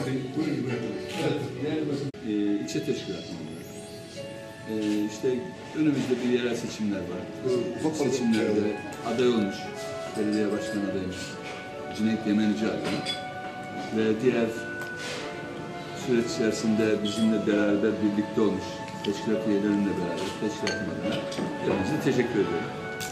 Bey, buyurun. Evet, değerli basın. İlçe teşkilatları. İşte önümüzde bir yerel seçimler var. Bu seçimlerde aday olmuş belediye başkan adayımız Cüneyt Yemenici adayı ve diğer süreç içerisinde bizimle beraber birlikte olmuş teşkilat üyelerinle beraber teşkilatım adına hepinize teşekkür ediyorum.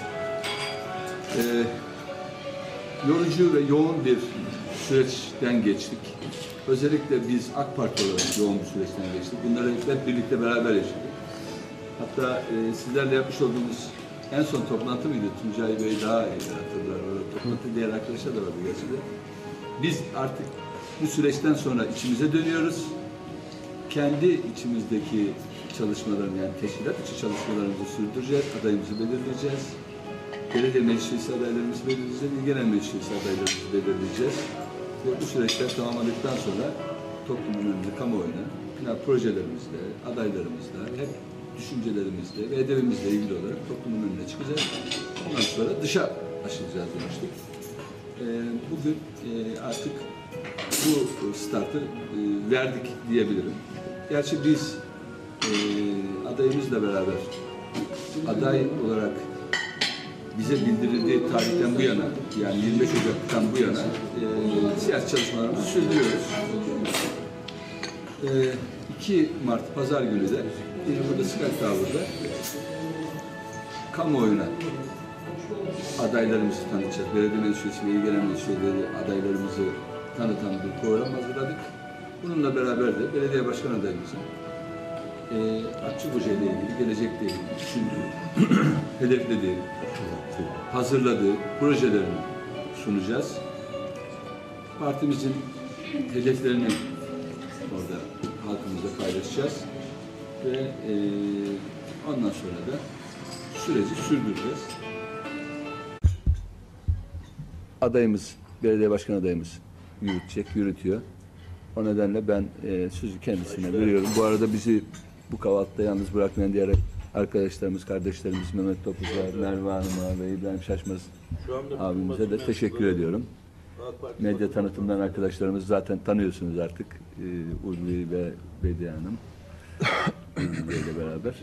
Yorucu ve yoğun bir süreçten geçtik. Özellikle biz AK Parti olarak yoğun bir süreçten geçtik. Bunları hep birlikte beraber yaşadık. Hatta sizlerle yapmış olduğumuz en son toplantı mıydı? Tuncay Bey daha iyi hatırlar. Toplantı diğer arkadaşlar da vardı gerçekten. Biz artık bu süreçten sonra içimize dönüyoruz. Kendi içimizdeki çalışmalarını, yani teşkilat içi çalışmalarımızı sürdüreceğiz. Adayımızı belirleyeceğiz. Belediye meclisi adaylarımızı belirleyeceğiz. Genel meclis adaylarımızı belirleyeceğiz. Ve bu süreçler tamamladıktan sonra toplumun önünde, kamuoyuna, projelerimizle, adaylarımızla, hep düşüncelerimizle ve edebimizle ilgili olarak toplumun önüne çıkacağız. Ondan sonra dışa aşılacağız demiştik. Bugün artık bu startı verdik diyebilirim. Gerçi biz adayımızla beraber aday olarak bize bildirildiği tarihten bu yana, yani 25 Ocak'tan bu yana siyasi çalışmalarımızı sürdürüyoruz. 2 Mart Pazar günü de yine burada Sky Tower'da kamuoyuna adaylarımızı tanıtacağız. Belediye meclis üyesi ve il genel meclis üyeleri adaylarımızı tanıtan bir program hazırladık. Bununla beraber de belediye başkan adayımızın Akçakoca ile ilgili, gelecekle ilgili düşündüğü, hedeflediği, hazırladığı projelerini sunacağız. Partimizin hedeflerini orada halkımızla paylaşacağız ve ondan sonra da süreci sürdüreceğiz. Adayımız, belediye başkan adayımız yürütüyor. O nedenle ben sözü kendisine veriyorum. Bu arada bizi bu kahvaltıda yalnız bırakmayan diğer arkadaşlarımız, kardeşlerimiz Mehmet Topuzlar, Merve Hanım'a ve İbrahim Şaşmaz abimize de teşekkür ediyorum. Medya tanıtımdan arkadaşlarımız zaten tanıyorsunuz artık. Ulvi ve Bediye Hanım ile beraber.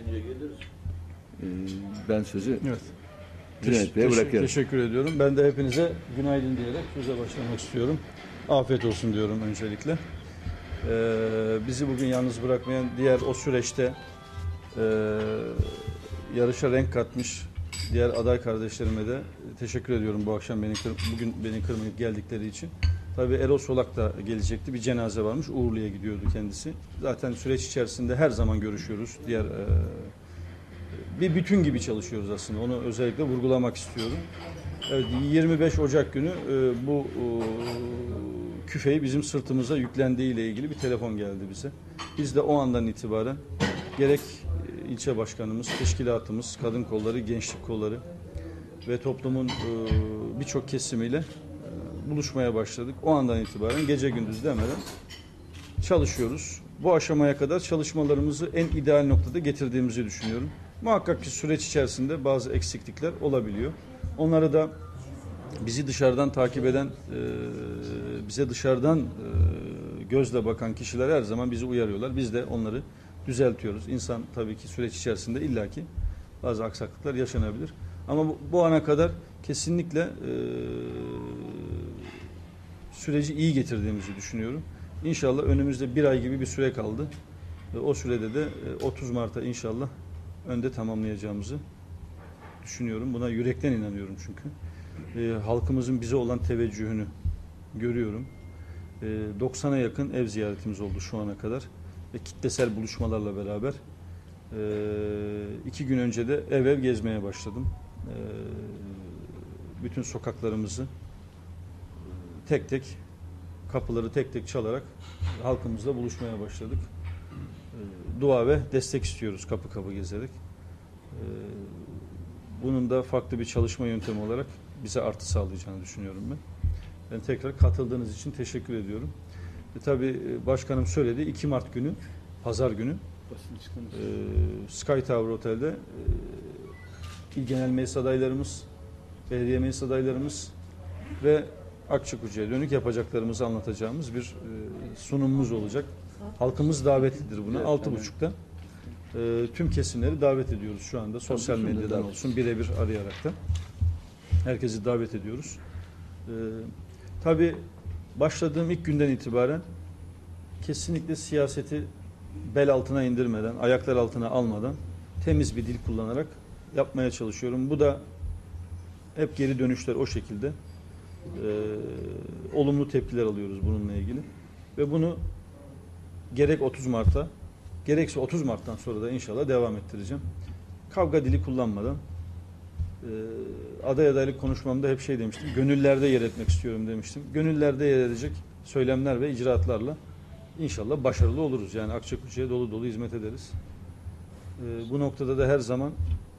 Ben sözü Cüneyt Bey'e bırakıyorum. Teşekkür ediyorum. Ben de hepinize günaydın diyerek söze başlamak istiyorum. Afiyet olsun diyorum öncelikle. Bizi bugün yalnız bırakmayan, diğer o süreçte yarışa renk katmış diğer aday kardeşlerime de teşekkür ediyorum bu akşam bugün beni kırmayıp geldikleri için. Tabii Erol Solak da gelecekti. Bir cenaze varmış. Uğurlu'ya gidiyordu kendisi. Zaten süreç içerisinde her zaman görüşüyoruz. Diğer bir bütün gibi çalışıyoruz aslında. Onu özellikle vurgulamak istiyorum. Evet, 25 Ocak günü bu küfeyi bizim sırtımıza yüklendiği ile ilgili bir telefon geldi bize. Biz de o andan itibaren gerek ilçe başkanımız, teşkilatımız, kadın kolları, gençlik kolları ve toplumun birçok kesimiyle buluşmaya başladık. O andan itibaren gece gündüz demeden çalışıyoruz. Bu aşamaya kadar çalışmalarımızı en ideal noktada getirdiğimizi düşünüyorum. Muhakkak ki süreç içerisinde bazı eksiklikler olabiliyor. Onları da bizi dışarıdan takip eden, bize dışarıdan gözle bakan kişiler her zaman bizi uyarıyorlar. Biz de onları düzeltiyoruz. İnsan tabii ki süreç içerisinde illaki bazı aksaklıklar yaşanabilir. Ama bu ana kadar kesinlikle süreci iyi getirdiğimizi düşünüyorum. İnşallah önümüzde bir ay gibi bir süre kaldı. O sürede de 30 Mart'a inşallah önde tamamlayacağımızı düşünüyorum. Buna yürekten inanıyorum çünkü. Halkımızın bize olan teveccühünü görüyorum. 90'a yakın ev ziyaretimiz oldu şu ana kadar. Ve kitlesel buluşmalarla beraber 2 gün önce de ev ev gezmeye başladım. Bütün sokaklarımızı tek tek, kapıları tek tek çalarak halkımızla buluşmaya başladık. Dua ve destek istiyoruz kapı kapı gezerek. Bunun da farklı bir çalışma yöntemi olarak bize artı sağlayacağını düşünüyorum ben. Ben tekrar katıldığınız için teşekkür ediyorum. Tabii başkanım söyledi, 2 Mart günü, pazar günü Sky Tower Otel'de il genel meclis adaylarımız, belediye meclis adaylarımız ve Akçakoça'ya dönük yapacaklarımızı anlatacağımız bir sunumumuz olacak. Halkımız davetlidir buna. Evet, 6.30'da tüm kesimleri davet ediyoruz şu anda. Sosyal Tabii, medyadan davet. olsun, birebir arayarak da herkesi davet ediyoruz. Tabii başladığım ilk günden itibaren kesinlikle siyaseti bel altına indirmeden, ayaklar altına almadan temiz bir dil kullanarak yapmaya çalışıyorum. Bu da hep geri dönüşler o şekilde. Olumlu tepkiler alıyoruz bununla ilgili. Ve bunu gerek 30 Mart'ta gerekse 30 Mart'tan sonra da inşallah devam ettireceğim. Kavga dili kullanmadan aday adaylık konuşmamda hep şey demiştim. Gönüllerde yer etmek istiyorum demiştim. Gönüllerde yer edecek söylemler ve icraatlarla İnşallah başarılı oluruz. Yani Akçakoça'ya dolu dolu hizmet ederiz. Bu noktada da her zaman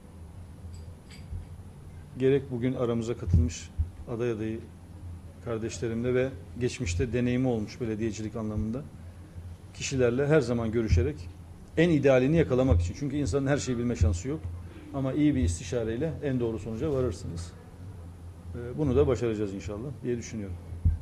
gerek bugün aramıza katılmış aday adayı kardeşlerimle ve geçmişte deneyimi olmuş belediyecilik anlamında kişilerle her zaman görüşerek en idealini yakalamak için. Çünkü insanın her şeyi bilme şansı yok. Ama iyi bir istişareyle en doğru sonuca varırsınız. Bunu da başaracağız inşallah diye düşünüyorum.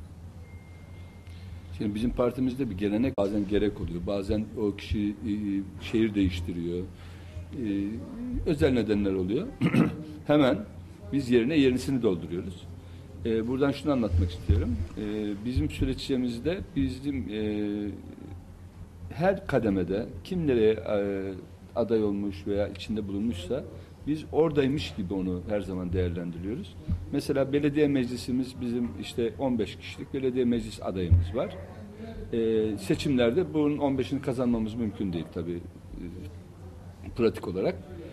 Şimdi bizim partimizde bir gelenek bazen gerek oluyor. Bazen o kişi şehir değiştiriyor. Özel nedenler oluyor. Hemen biz yerine yenisini dolduruyoruz. Buradan şunu anlatmak istiyorum. Bizim süreçimizde her kademede kim nereye aday olmuş veya içinde bulunmuşsa biz oradaymış gibi onu her zaman değerlendiriyoruz. Mesela belediye meclisimiz bizim işte 15 kişilik belediye meclis adayımız var. Seçimlerde bunun 15'ini kazanmamız mümkün değil tabii pratik olarak.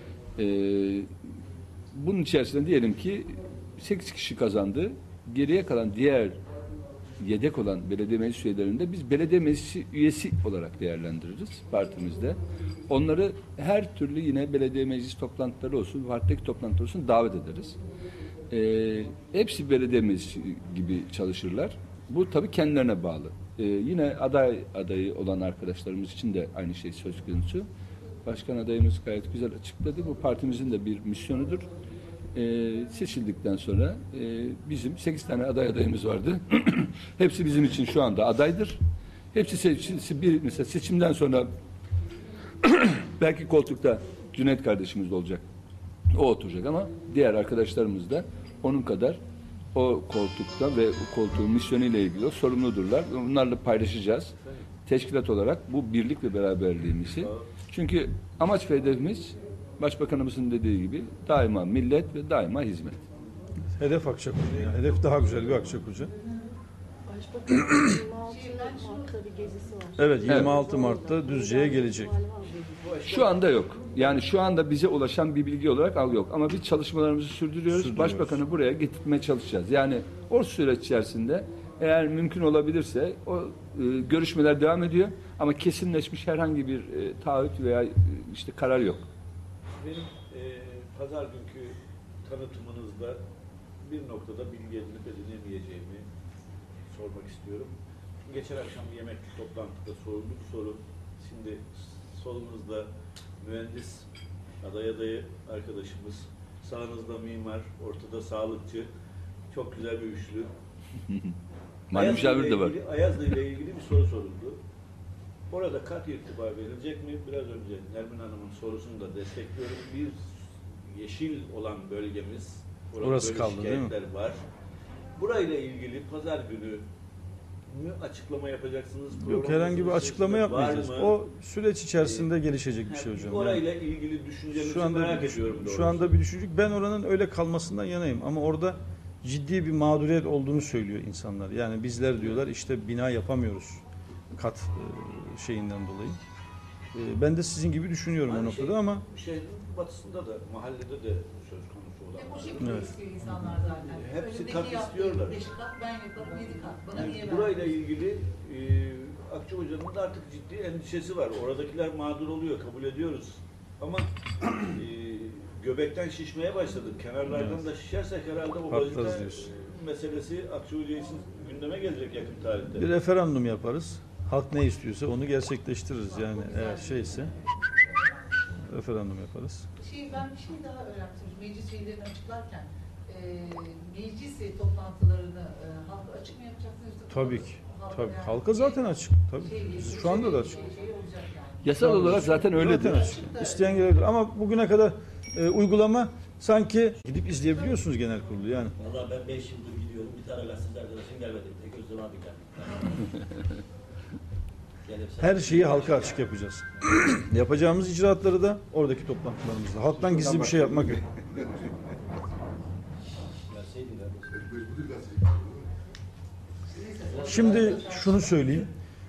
Bunun içerisinde diyelim ki 8 kişi kazandı. Geriye kalan diğer yedek olan belediye meclis üyelerini de biz belediye meclisi üyesi olarak değerlendiririz partimizde. Onları her türlü yine belediye meclis toplantıları olsun, partideki toplantıları olsun davet ederiz. Hepsi belediye meclisi gibi çalışırlar. Bu tabii kendilerine bağlı. Yine adayı olan arkadaşlarımız için de aynı şey söz konusu. Başkan adayımız gayet güzel açıkladı. Bu partimizin de bir misyonudur. Seçildikten sonra bizim 8 tane adayımız vardı. Hepsi bizim için şu anda adaydır. Hepsi mesela seçimden sonra belki koltukta Cüneyt kardeşimiz de olacak. O oturacak ama diğer arkadaşlarımız da onun kadar o koltukta ve o koltuğun misyonuyla ilgili sorumludurlar. Bunlarla paylaşacağız. Teşkilat olarak bu birlik ve beraberliğimizi. Çünkü amaç ve hedefimiz Başbakanımızın dediği gibi daima millet ve daima hizmet. Hedef Akçakoca. Yani hedef daha güzel bir Akçakoca. Başbakanın 26 Mart'ta bir gezisi var. Evet, 26 Mart'ta Düzce'ye gelecek. Şu anda yok. Yani şu anda bize ulaşan bir bilgi olarak yok. Ama biz çalışmalarımızı sürdürüyoruz. Başbakanı buraya getirmeye çalışacağız. Yani o süreç içerisinde eğer mümkün olabilirse o görüşmeler devam ediyor. Ama kesinleşmiş herhangi bir taahhüt veya işte karar yok. Benim pazar günkü tanıtımınızda bir noktada bilgi edinip edinemeyeceğimi sormak istiyorum. Geçen akşam bir yemek toplantıda soruldu bu soru. Şimdi solunuzda mühendis adayı arkadaşımız, sağınızda mimar, ortada sağlıkçı, çok güzel bir üçlü. Mali müşavir de var. Ayazlı ile ilgili bir soru soruldu. Orada kat irtibar verilecek mi? Biraz önce Nermin Hanım'ın sorusunu da destekliyorum. Bir yeşil olan bölgemiz, orası böyle kaldı değil mi? şikayetler var. Burayla ilgili pazar günü mü açıklama yapacaksınız? Yok, herhangi bir açıklama yapmayacağız. O süreç içerisinde gelişecek bir şey hocam. Orayla ilgili düşüncenizi Şu anda merak ediyorum. şu anda bir düşüncük. Ben oranın öyle kalmasından yanayım ama orada ciddi bir mağduriyet olduğunu söylüyor insanlar. Yani bizler diyorlar işte bina yapamıyoruz kat şeyinden dolayı. Ben de sizin gibi düşünüyorum o noktada ama Şehrin batısında da, mahallede de söz konusu olan. O şekilde Evet. istiyor insanlar zaten. Hepsi Önümdeki kat yaptığı istiyorlar. 5 kat, ben yaparım 7 kat. Bana niye Yani ver? burayla ilgili Akçahoca'nın da artık ciddi endişesi var. Oradakiler mağdur oluyor, kabul ediyoruz. Ama göbekten şişmeye başladık. Kenarlardan da şişersek herhalde o Patlarız vaziyete diyorsun. meselesi Akçahoca için gündeme gelecek yakın tarihte. bir referandum yaparız. Halk ne istiyorsa onu gerçekleştiririz. Yani eğer şeyse referandum yaparız. Ben bir şey daha öğrendim. Meclis üyelerini açıklarken meclis toplantılarını halka açık mı yapacaksınız? Tabii ki. Tabii. yani Halka zaten açık. Tabii. Biz şu anda da açık. Şey olacak yani. Yasal olarak zaten öyledir. Zaten açık. İsteyen gelebilir. Ama bugüne kadar uygulama sanki gidip izleyebiliyorsunuz genel kurulu yani. Vallahi ben 5 yıldır gidiyorum. Bir tane gazeteci arkadaşım gelmedi. Tek Özlem abi geldi. Her şeyi halka açık yapacağız. Yapacağımız icraatları da oradaki toplantılarımızda. Halktan gizli bir şey yapmak yok. Gelseydin kardeşim. Şimdi şunu söyleyeyim.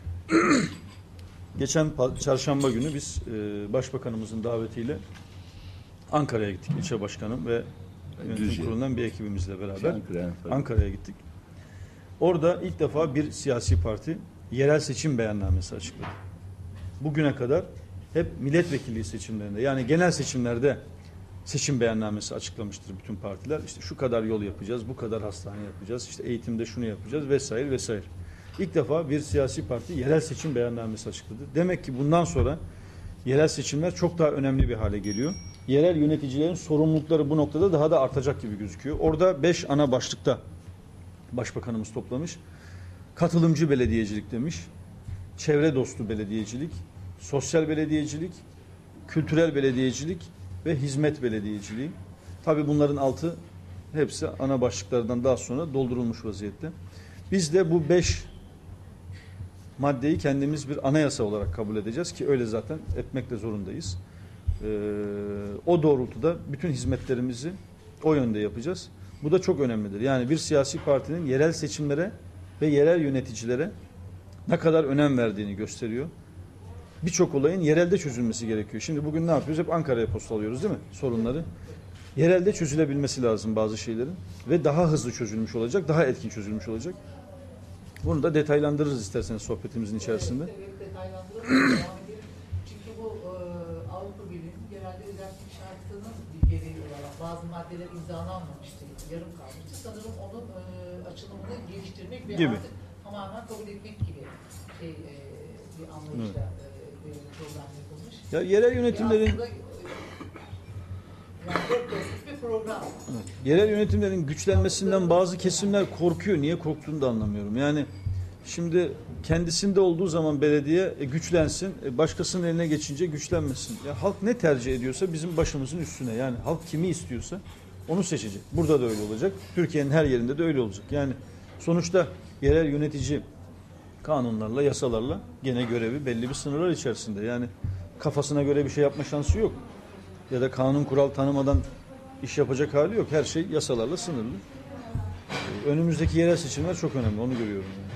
Geçen çarşamba günü biz başbakanımızın davetiyle Ankara'ya gittik. İlçe başkanım ve yönetim kurulundan bir ekibimizle beraber Ankara'ya gittik. Orada ilk defa bir siyasi parti yerel seçim beyannamesi açıkladı. Bugüne kadar hep milletvekilliği seçimlerinde yani genel seçimlerde seçim beyannamesi açıklamıştır bütün partiler. İşte şu kadar yol yapacağız, bu kadar hastane yapacağız, işte eğitimde şunu yapacağız vesaire vesaire. İlk defa bir siyasi parti yerel seçim beyannamesi açıkladı. Demek ki bundan sonra yerel seçimler çok daha önemli bir hale geliyor. Yerel yöneticilerin sorumlulukları bu noktada daha da artacak gibi gözüküyor. Orada 5 ana başlıkta başbakanımız toplamış. Katılımcı belediyecilik demiş, çevre dostu belediyecilik, sosyal belediyecilik, kültürel belediyecilik ve hizmet belediyeciliği. Tabii bunların altı hepsi ana başlıklardan daha sonra doldurulmuş vaziyette. Biz de bu 5 maddeyi kendimiz bir anayasa olarak kabul edeceğiz ki öyle zaten etmekle zorundayız. O doğrultuda bütün hizmetlerimizi o yönde yapacağız. Bu da çok önemlidir. Yani bir siyasi partinin yerel seçimlere ve yerel yöneticilere ne kadar önem verdiğini gösteriyor. Birçok olayın yerelde çözülmesi gerekiyor. Şimdi bugün ne yapıyoruz? Hep Ankara'ya postalıyoruz değil mi? Sorunları. Yerelde çözülebilmesi lazım bazı şeylerin. Ve daha hızlı çözülmüş olacak, daha etkin çözülmüş olacak. Bunu da detaylandırırız isterseniz sohbetimizin içerisinde. Evet, detaylandıralım. Devam edelim. Çünkü bu Avrupa Birliği'nin genelde özellik şartının bir gereği olarak bazı maddeler imzalanmamıştı, yarım kalmıştı. Sanırım onun açılımını geliştirmek ve Gibi. artık tamamen kabul etmek gibi bir anlayışla böyle bir program yapılmış. Ya yerel yönetimlerin Aslında, yani dört dörtlük bir program. yerel yönetimlerin güçlenmesinden bazı kesimler korkuyor. Niye korktuğunu da anlamıyorum. Yani şimdi kendisinde olduğu zaman belediye güçlensin, başkasının eline geçince güçlenmesin. Ya halk ne tercih ediyorsa bizim başımızın üstüne. Yani halk kimi istiyorsa onu seçecek. Burada da öyle olacak. Türkiye'nin her yerinde de öyle olacak. Yani sonuçta yerel yönetici kanunlarla, yasalarla gene görevi belli bir sınırlar içerisinde. Yani kafasına göre bir şey yapma şansı yok. Ya da kanun kural tanımadan iş yapacak hali yok. Her şey yasalarla sınırlı. Önümüzdeki yerel seçimler çok önemli. Onu görüyorum. Yani.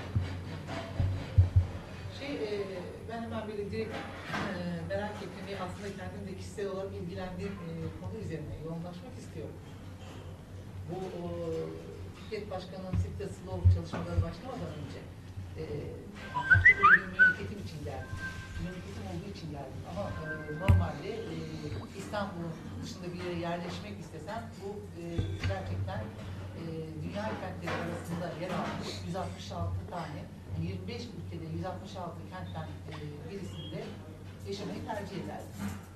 Ben hemen böyle direkt merak ettiğim ve aslında kendim de kişisel olarak ilgilendiğim konu üzerine yoğunlaşmak istiyorum. Bu Fikret Başkanı'nın Sitte Slow çalışmaları başlamadan önce başka bir memleketim için geldim. Memleketim olduğu için geldim ama normalde İstanbul'un dışında bir yere yerleşmek istesem bu gerçekten dünya kentleri arasında yer almış 166 tane 25 ülkede 166 kentten birisinde yaşamayı tercih ederdim.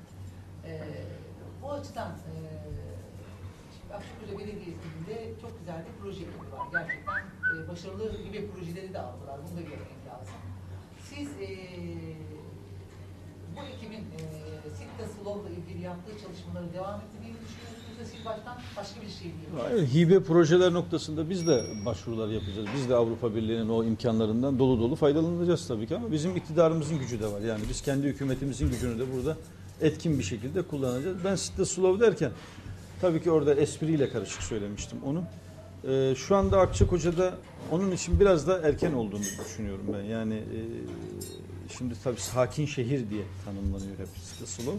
Bu açıdan Akçakoca Belediyesi'nde çok güzel bir proje ekibi var. Gerçekten başarılı gibi projeleri de aldılar. Bunu da görmek lazım. Siz bu ekibin Sitte Slow'la ilgili yaptığı çalışmaları devam ettirdiğini düşünüyorsunuz da siz baştan başka bir şey mi yapıyorsunuz? Hibe projeler noktasında biz de başvurular yapacağız. Biz de Avrupa Birliği'nin o imkanlarından dolu dolu faydalanacağız tabii ki ama bizim iktidarımızın gücü de var. Yani biz kendi hükümetimizin gücünü de burada etkin bir şekilde kullanacağız. Ben Sitte Slow derken tabii ki orada espriyle karışık söylemiştim onu. Şu anda Akçakoca'da onun için biraz da erken olduğunu düşünüyorum ben. Yani şimdi tabii sakin şehir diye tanımlanıyor hep Sitte Slow.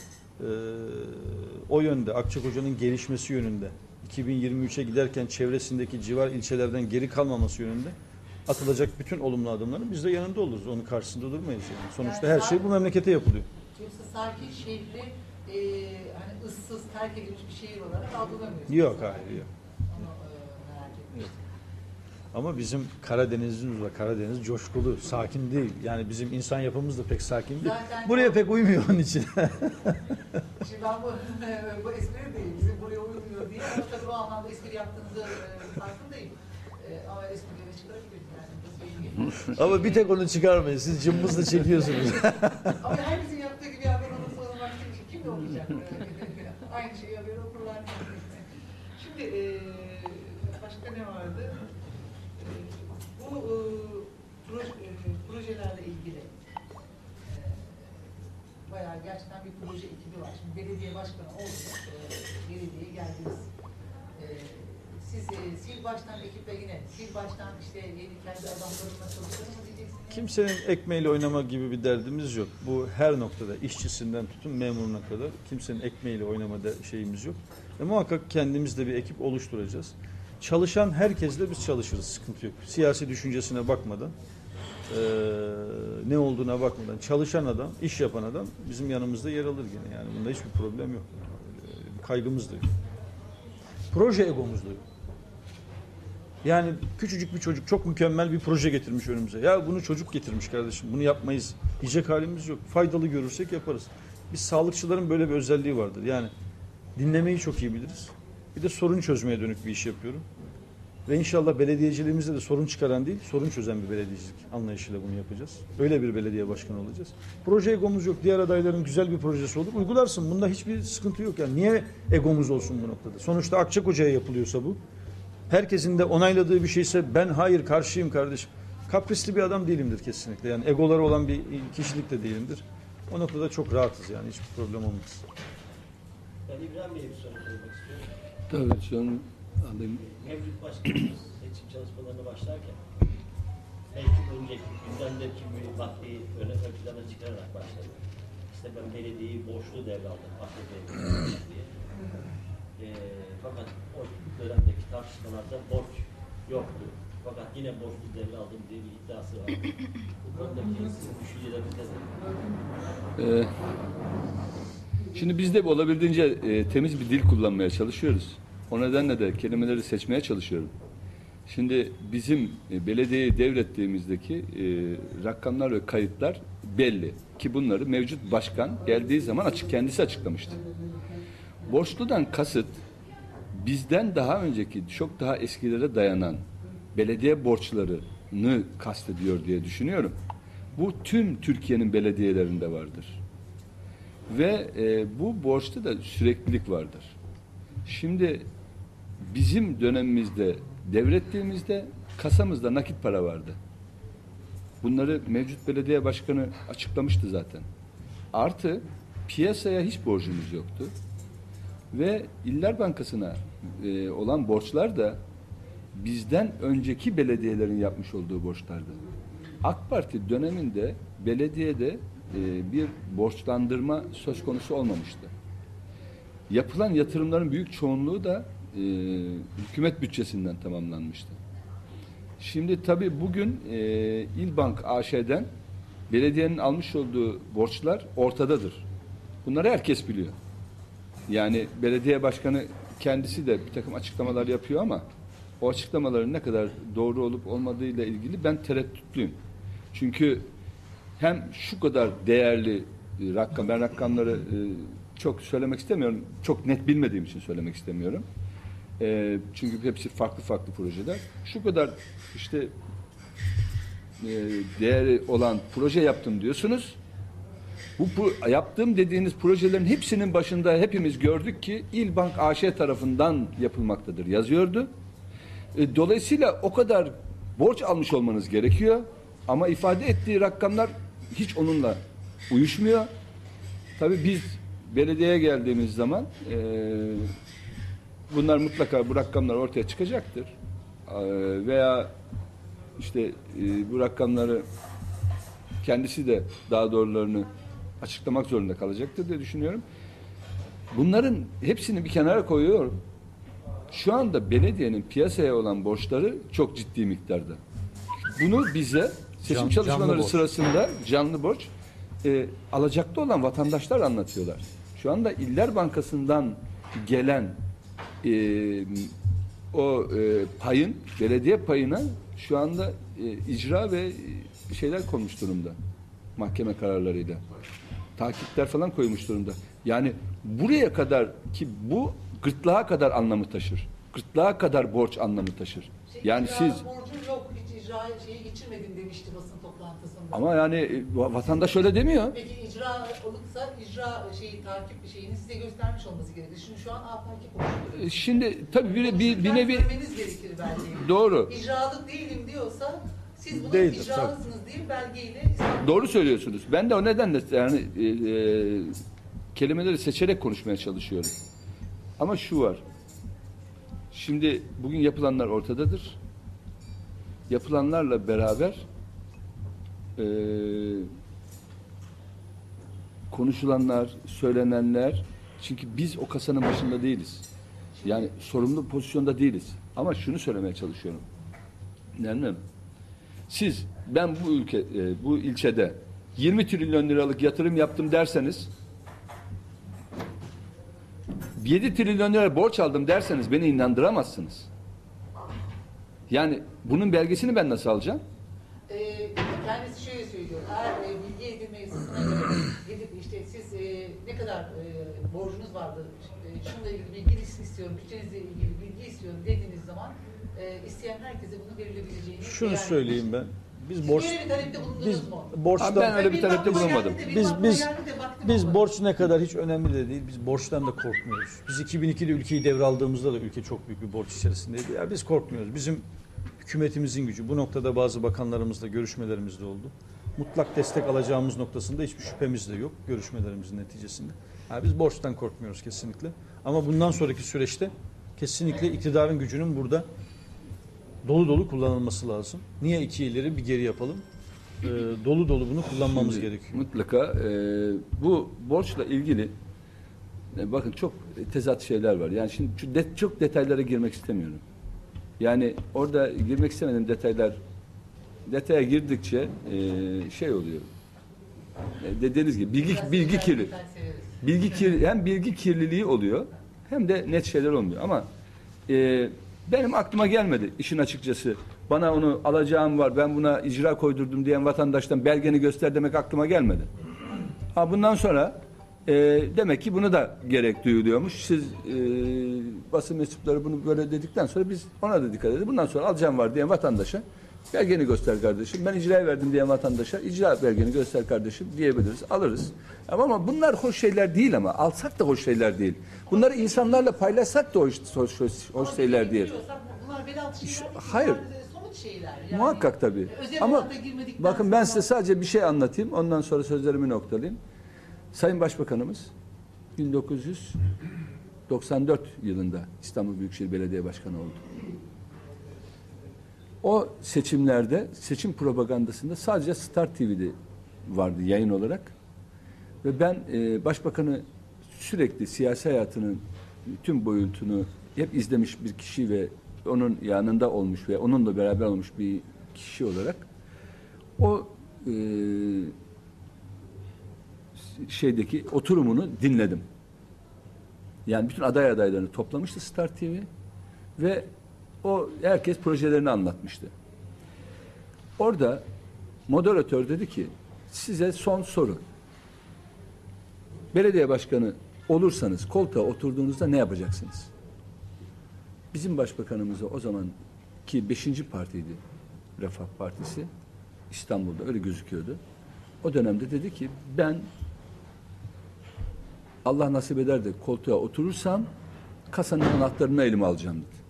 O yönde Akçakoca'nın gelişmesi yönünde 2023'e giderken çevresindeki civar ilçelerden geri kalmaması yönünde atılacak bütün olumlu adımların biz de yanında oluruz. Onun karşısında durmayız yani. Sonuçta her şey bu memlekete yapılıyor. Yoksa sakin şehri hani ıssız, terk edilmiş bir şehir olarak algılamıyorsunuz. Yok hayır yok. Onu merak etmiştim. Ama bizim Karadeniz'imiz var. Karadeniz coşkulu, sakin değil. Yani bizim insan yapımız da pek sakin değil. Zaten Buraya pek uymuyor onun için. Şimdi ben bu espri değil, bizim buraya uymuyor diye. Ama tabii o anlamda espri yaptığınızı farkındayım. Ama esprileri çıkarabiliriz yani. Ama bir tek onu çıkarmayın. Siz cımbızla çekiyorsunuz. Ama herkesin yaptığı gibi haber olursa o zaman kim okuyacak? Aynı şeyi haber okurlar. Şimdi başka ne vardı? Bu projelerle ilgili bayağı gerçekten bir proje ekibi var. Şimdi belediye başkanı oldunuz, belediyeye geldiniz. Siz sil baştan ekiple yine, sil baştan işte yeni kendi adamlarına çalışalım mı diyeceksiniz? Kimsenin ekmeğiyle oynama gibi bir derdimiz yok. Bu her noktada, işçisinden tutun memuruna kadar kimsenin ekmeğiyle oynama şeyimiz yok. Muhakkak kendimiz de bir ekip oluşturacağız. Çalışan herkesle biz çalışırız, sıkıntı yok. Siyasi düşüncesine bakmadan, ne olduğuna bakmadan çalışan adam, iş yapan adam bizim yanımızda yer alır gene. Yani bunda hiçbir problem yok. Kaygımız da yok. Proje egomuz da yok. Yani küçücük bir çocuk çok mükemmel bir proje getirmiş önümüze. Ya bunu çocuk getirmiş kardeşim, bunu yapmayız diyecek halimiz yok. Faydalı görürsek yaparız. Biz sağlıkçıların böyle bir özelliği vardır. Yani dinlemeyi çok iyi biliriz. Bir de sorun çözmeye dönük bir iş yapıyorum. Ve inşallah belediyeciliğimizde de sorun çıkaran değil, sorun çözen bir belediyecilik anlayışıyla bunu yapacağız. Öyle bir belediye başkanı olacağız. Proje egomuz yok. Diğer adayların güzel bir projesi olur. Uygularsın. Bunda hiçbir sıkıntı yok. Yani niye egomuz olsun bu noktada? Sonuçta Akçakoca'ya yapılıyorsa bu. Herkesin de onayladığı bir şeyse ben hayır karşıyım kardeşim. Kaprisli bir adam değilimdir kesinlikle. Yani egoları olan bir kişilik de değilimdir. O noktada çok rahatız yani hiçbir problem olmaz. Ben İbrahim Bey'e bir soru sormak istiyorum. Tabii şu an alayım. Mevcut başkanımız seçim çalışmalarına başlarken belki önceki gündemdeki bir maddeyi ön plana çıkararak başladı. İşte ben belediyeyi borçlu devraldım diye. Fakat o dönemdeki tartışmalarda borç yoktu. Fakat yine borçlu devraldım diye bir iddiası var. Bu konudaki sizin düşünceleriniz nedir? Şimdi biz de olabildiğince temiz bir dil kullanmaya çalışıyoruz. O nedenle de kelimeleri seçmeye çalışıyorum. Şimdi bizim belediyeyi devrettiğimizdeki rakamlar ve kayıtlar belli. Ki bunları mevcut başkan geldiği zaman kendisi açıklamıştı. Borçludan kasıt bizden daha önceki, çok daha eskilere dayanan belediye borçlarını kastediyor diye düşünüyorum. Bu tüm Türkiye'nin belediyelerinde vardır. Ve bu borçta da süreklilik vardır. Şimdi bizim dönemimizde devrettiğimizde kasamızda nakit para vardı. Bunları mevcut belediye başkanı açıklamıştı zaten. Artı piyasaya hiç borcumuz yoktu. Ve İller Bankası'na olan borçlar da bizden önceki belediyelerin yapmış olduğu borçlardı. AK Parti döneminde belediyede bir borçlandırma söz konusu olmamıştı. Yapılan yatırımların büyük çoğunluğu da hükümet bütçesinden tamamlanmıştı. Şimdi tabii bugün İlbank AŞ'den belediyenin almış olduğu borçlar ortadadır. Bunları herkes biliyor. Yani belediye başkanı kendisi de bir takım açıklamalar yapıyor ama o açıklamaların ne kadar doğru olup olmadığıyla ilgili ben tereddütlüyüm. Çünkü hem şu kadar değerli rakam, ben rakamları çok söylemek istemiyorum, çok net bilmediğim için söylemek istemiyorum. Çünkü hepsi farklı farklı projeler. Şu kadar işte değeri olan proje yaptım diyorsunuz. Bu yaptığım dediğiniz projelerin hepsinin başında hepimiz gördük ki İlbank AŞ tarafından yapılmaktadır yazıyordu. Dolayısıyla o kadar borç almış olmanız gerekiyor ama ifade ettiği rakamlar hiç onunla uyuşmuyor. Tabii biz belediyeye geldiğimiz zaman bunlar mutlaka bu rakamlar ortaya çıkacaktır. Veya işte bu rakamları kendisi de daha doğrularını açıklamak zorunda kalacaktır diye düşünüyorum. Bunların hepsini bir kenara koyuyorum. Şu anda belediyenin piyasaya olan borçları çok ciddi miktarda. Bunu bize seçim çalışmaları sırasında canlı borç alacaklı olan vatandaşlar anlatıyorlar. Şu anda İller Bankası'ndan gelen payın, belediye payına şu anda icra ve şeyler konmuş durumda. Mahkeme kararlarıyla. Takipler falan koymuş durumda. Yani buraya kadar ki bu gırtlağa kadar anlamı taşır. Gırtlağa kadar borç anlamı taşır. Yani icra siz borcum yok, hiç icra şeyi geçirmedim demişti basın toplantısında. ama yani vatandaş öyle demiyor. Peki icra olursa icra şeyi takip şeyini size göstermiş olması gerekir. Şimdi şu an takip oluşturuyor. Şimdi tabii bir nevi Görmeniz gerekir belgeyi. doğru. İcralık değilim diyorsa siz bunu Değildir, icralısınız diye belgeyle Doğru söylüyorsunuz. Ben de o nedenle yani kelimeleri seçerek konuşmaya çalışıyorum. Ama şu var. Şimdi bugün yapılanlar ortadadır. Yapılanlarla beraber konuşulanlar, söylenenler, çünkü biz o kasanın başında değiliz. Yani sorumlu pozisyonda değiliz. Ama şunu söylemeye çalışıyorum. Yani ben bu ilçede 20 trilyon liralık yatırım yaptım derseniz, 7 trilyon lira borç aldım derseniz beni inandıramazsınız. Yani bunun belgesini ben nasıl alacağım? kendisi şöyle söylüyor. Eğer bilgi edinme yasasına göre gidip işte siz ne kadar borcunuz vardı, şununla ilgili bilgi istiyorum, bütçenizle ilgili bilgi istiyorum dediğiniz zaman isteyen herkese bunu verilebileceğini Şunu beyan söyleyeyim etmiş. ben. Biz Siz borç böyle bir talepte bulundunuz mu? borçtan Ben öyle bir talepte bulunmadım. Biz borç ne kadar hiç önemli de değil. Biz borçtan da korkmuyoruz. Biz 2002'de ülkeyi devraldığımızda da ülke çok büyük bir borç içerisindeydi. Ya biz korkmuyoruz. Bizim hükümetimizin gücü. Bu noktada bazı bakanlarımızla görüşmelerimiz de oldu. Mutlak destek alacağımız noktasında hiçbir şüphemiz de yok görüşmelerimizin neticesinde. Ya biz borçtan korkmuyoruz kesinlikle. Ama bundan sonraki süreçte kesinlikle iktidarın gücünün burada dolu dolu kullanılması lazım. Niye iki ileri bir geri yapalım? Dolu dolu bunu kullanmamız Şimdi gerekiyor. mutlaka bu borçla ilgili bakın çok tezat şeyler var. Yani şimdi çok detaylara girmek istemiyorum. Yani orada girmek istemediğim detaya girdikçe şey oluyor. Dediğiniz gibi bilgi kirliliği oluyor hem de net şeyler olmuyor. Ama benim aklıma gelmedi işin açıkçası. Bana onu alacağım var, ben buna icra koydurdum diyen vatandaştan belgeni göster demek aklıma gelmedi. Bundan sonra demek ki bunu da gerek duyuluyormuş. Siz basın mensupları bunu böyle dedikten sonra biz ona da dikkat edelim. Bundan sonra alacağım var diyen vatandaşa belgeni göster kardeşim. Ben icraya verdim diyen vatandaşa icra belgeni göster kardeşim diyebiliriz. Alırız. Ama bunlar hoş şeyler değil ama. Alsak da hoş şeyler değil. Bunları insanlarla paylaşsak da hoş şeyler değil. Bunlar bel altı şeyler değil, Hayır. bunlar somut şeyler. Yani, Muhakkak tabii. özel Ama alanda girmedikten bakın ben size sonra- sadece bir şey anlatayım. Ondan sonra sözlerimi noktalayayım. Sayın Başbakanımız 1994 yılında İstanbul Büyükşehir Belediye Başkanı oldu. O seçimlerde, seçim propagandasında sadece Star TV'de vardı yayın olarak. Ve ben Başbakanı sürekli siyasi hayatının tüm boyutunu hep izlemiş bir kişi ve onun yanında olmuş ve onunla beraber olmuş bir kişi olarak o şeydeki oturumunu dinledim. Yani bütün aday adaylarını toplamıştı Star TV ve o herkes projelerini anlatmıştı. Orada moderatör dedi ki size son soru. Belediye başkanı olursanız koltuğa oturduğunuzda ne yapacaksınız? Bizim başbakanımıza o zaman ki 5. partiydi Refah Partisi İstanbul'da öyle gözüküyordu. O dönemde dedi ki ben Allah nasip eder de koltuğa oturursam kasanın anahtarını elime alacağım dedi.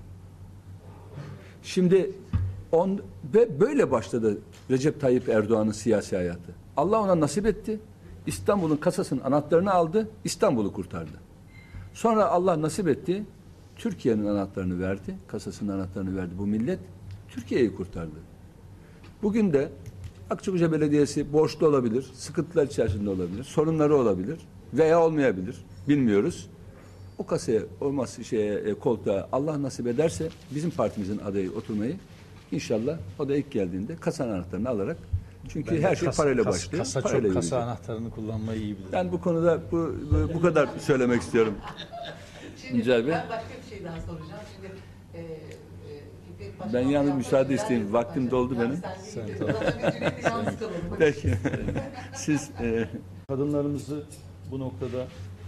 Şimdi ve böyle başladı Recep Tayyip Erdoğan'ın siyasi hayatı. Allah ona nasip etti. İstanbul'un kasasının anahtarını aldı, İstanbul'u kurtardı. Sonra Allah nasip etti, Türkiye'nin anahtarını verdi, kasasının anahtarını verdi bu millet, Türkiye'yi kurtardı. Bugün de Akçakoca Belediyesi borçlu olabilir, sıkıntılar içerisinde olabilir, sorunları olabilir veya olmayabilir, bilmiyoruz. O kasaya, koltuğa Allah nasip ederse bizim partimizin adayı oturmayı inşallah o da ilk geldiğinde kasa anahtarını alarak çünkü her şey parayla başlıyor. Kasa anahtarını kullanmayı iyi bilir. Ben bu konuda bu kadar söylemek istiyorum. Şimdi Güzel Bey. ben başka bir şey daha soracağım. Şimdi Ben yalnız müsaade isteyeyim. Vaktim doldu benim. Sen yalnız kalalım. Peki. Siz Kadınlarımızı bu noktada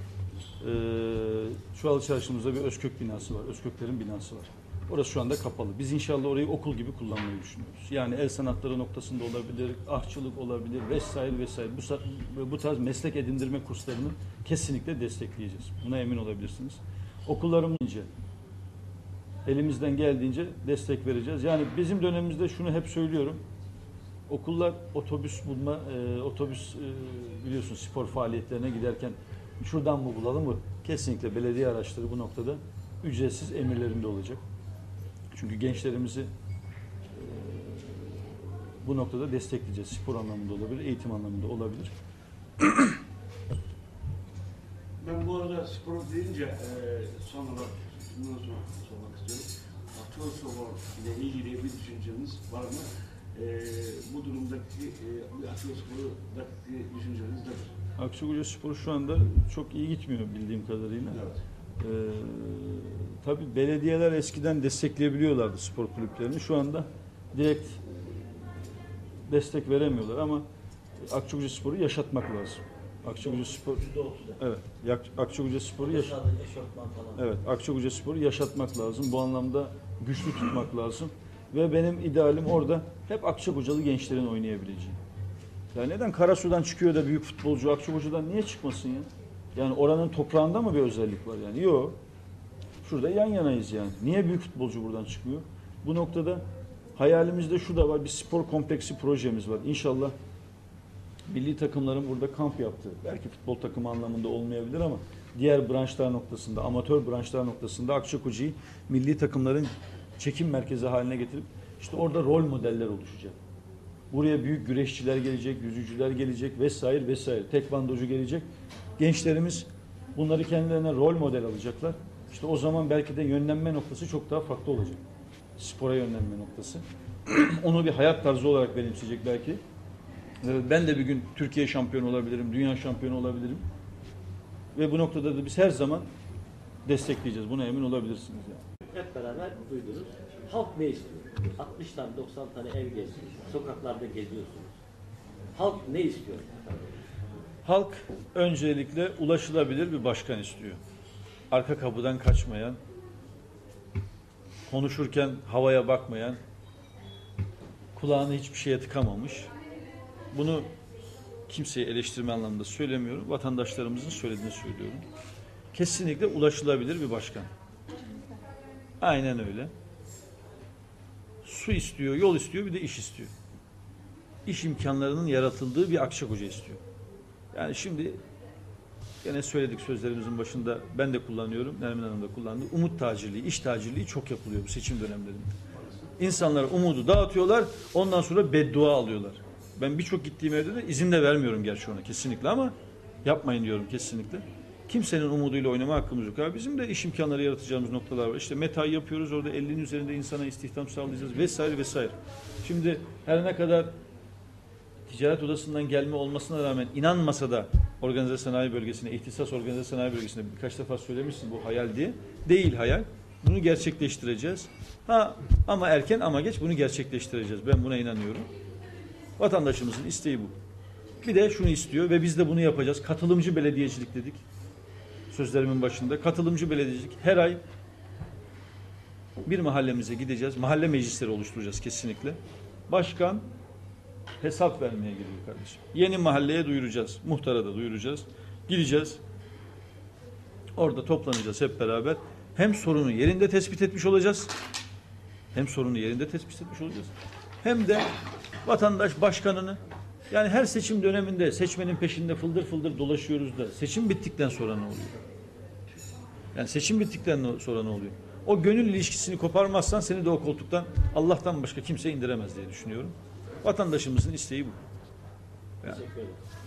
Çuvalı Çarşımızda bir Özkök binası var. Özköklerin binası var. Orası şu anda kapalı. Biz inşallah orayı okul gibi kullanmayı düşünüyoruz. Yani el sanatları noktasında olabilir, ahçılık olabilir vesaire vesaire. Bu tarz meslek edindirme kurslarını kesinlikle destekleyeceğiz. Buna emin olabilirsiniz. Okullarımızca elimizden geldiğince destek vereceğiz. Yani bizim dönemimizde şunu hep söylüyorum. Okullar otobüs bulma, biliyorsun spor faaliyetlerine giderken şuradan mı bulalım mı? Kesinlikle belediye araçları bu noktada ücretsiz emirlerinde olacak. Çünkü gençlerimizi bu noktada destekleyeceğiz. Spor anlamında olabilir, eğitim anlamında olabilir. Ben bu arada spor deyince son olarak şundan sonra sormak istiyorum. Akçalı spor ile ilgili bir düşünceniz var mı? Bu durumdaki Akçalı spor'daki düşünceniz nedir? Akçakoca Spor şu anda çok iyi gitmiyor bildiğim kadarıyla. Evet. Tabii belediyeler eskiden destekleyebiliyorlardı spor kulüplerini. Şu anda direkt destek veremiyorlar ama Akçakoca Spor'u yaşatmak lazım. Akçakoca Spor, evet, Akçakoca Spor'u evet, Akçakoca Spor'u yaşatmak lazım. Bu anlamda güçlü tutmak lazım. Ve benim idealim orada hep Akçakocalı gençlerin oynayabileceği. Yani neden Karasu'dan çıkıyor da büyük futbolcu Akçakoca'dan niye çıkmasın ya? Yani oranın toprağında mı bir özellik var yani? Yok. Şurada yan yanayız yani. Niye büyük futbolcu buradan çıkmıyor? Bu noktada hayalimizde şu da var. Bir spor kompleksi projemiz var. İnşallah milli takımların burada kamp yaptığı, belki futbol takımı anlamında olmayabilir ama diğer branşlar noktasında, amatör branşlar noktasında Akçakoca'yı milli takımların çekim merkezi haline getirip işte orada rol modeller oluşacak. Buraya büyük güreşçiler gelecek, yüzücüler gelecek vesaire vesaire. Tekvandocu gelecek. Gençlerimiz bunları kendilerine rol model alacaklar. İşte o zaman belki de yönlenme noktası çok daha farklı olacak. Spora yönlenme noktası. Onu bir hayat tarzı olarak benimseyecek belki. Ben de bir gün Türkiye şampiyonu olabilirim, dünya şampiyonu olabilirim. Ve bu noktada da biz her zaman destekleyeceğiz. Buna emin olabilirsiniz yani. Hep beraber duydunuz. Halk ne istiyor? 60 tane 90 tane ev gezdiniz. Sokaklarda geziyorsunuz. Halk ne istiyor? Halk öncelikle ulaşılabilir bir başkan istiyor. Arka kapıdan kaçmayan, konuşurken havaya bakmayan, kulağını hiçbir şeye tıkamamış. Bunu kimseye eleştirme anlamında söylemiyorum. Vatandaşlarımızın söylediğini söylüyorum. Kesinlikle ulaşılabilir bir başkan. Aynen öyle. Su istiyor, yol istiyor, bir de iş istiyor. İş imkanlarının yaratıldığı bir Akçakoca istiyor. Yani şimdi gene söyledik sözlerimizin başında, ben de kullanıyorum, Nermin Hanım da kullandı. Umut tacirliği, iş tacirliği çok yapılıyor bu seçim dönemlerinde. İnsanlara umudu dağıtıyorlar, ondan sonra beddua alıyorlar. Ben birçok gittiğim evde de izin de vermiyorum gerçi ona kesinlikle ama yapmayın diyorum kesinlikle. Kimsenin umuduyla oynama hakkımız yok. Abi bizim de iş imkanları yaratacağımız noktalar var. İşte META'yı yapıyoruz, orada 50'nin üzerinde insana istihdam sağlayacağız vesaire vesaire. Şimdi her ne kadar ticaret odasından gelme olmasına rağmen inanmasa da organize sanayi bölgesine, ihtisas organize sanayi bölgesine birkaç defa söylemişsin bu hayal diye. Değil hayal. Bunu gerçekleştireceğiz. Ama erken ama geç bunu gerçekleştireceğiz. Ben buna inanıyorum. Vatandaşımızın isteği bu. Bir de şunu istiyor ve biz de bunu yapacağız. Katılımcı belediyecilik dedik. Sözlerimin başında. Katılımcı belediyecilik. Her ay bir mahallemize gideceğiz. Mahalle meclisleri oluşturacağız kesinlikle. Başkan hesap vermeye geliyor kardeşim. Yeni mahalleye duyuracağız. Muhtara da duyuracağız. Gideceğiz. Orada toplanacağız hep beraber. Hem sorunu yerinde tespit etmiş olacağız. Hem de vatandaş başkanını, yani her seçim döneminde seçmenin peşinde fıldır fıldır dolaşıyoruz da seçim bittikten sonra ne oluyor? Yani seçim bittikten sonra ne oluyor? O gönül ilişkisini koparmazsan seni de o koltuktan Allah'tan başka kimse indiremez diye düşünüyorum. Vatandaşımızın isteği bu. Yani. Teşekkür ederim.